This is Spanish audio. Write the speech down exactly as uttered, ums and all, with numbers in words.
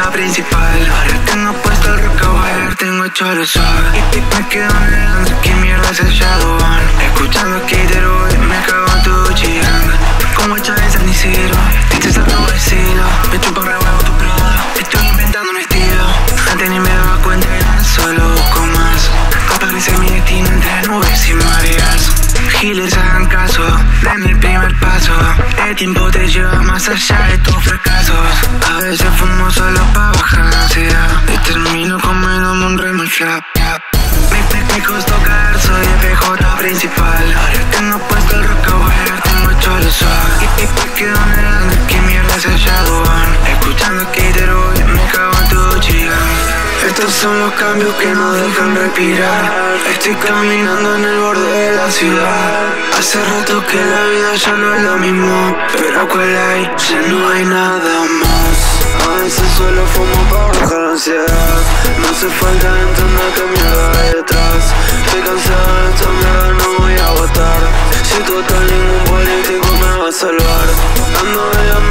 principal. Ahora tengo puesto el rockaware, tengo hecho lo suave. Y me quedo en el dance, ¿qué mierda es el Shadowban? Escuchando Skater Boy, me cago en tu chingada. Como hecha de San Isidro, este es el nuevo estilo. Me chupo re huevo tu proda, estoy inventando un estilo. Antes ni me daba cuenta, ya solo busco más. Aparece mi destino entre nubes y mareas. Giles hagan caso, den el primer paso. El tiempo te lleva más allá de tus fracasos. A veces fumo solo pa' bajar la ansiedad y termino comiéndome un remolflap. Me, me, me costó caer, soy el P J principal. Ahora tengo puesto el rockaware, tengo hecho lo suave. Y, y me quedo en el under, ¿qué mierda es el Shadowban? Escuchando Skater Boy, me cago en tu chica. Estos son los cambios que nos dejan respirar. Estoy caminando en el borde de la ciudad. Hace rato que la vida ya no es lo mismo, pero cuál hay, ya no hay nada más. A veces solo fumo para bajar la ansiedad. No hace falta entender qué mierda hay detrás. Estoy cansado de esta mierda, no voy a votar. Si total ningún político me va a salvar. Ando de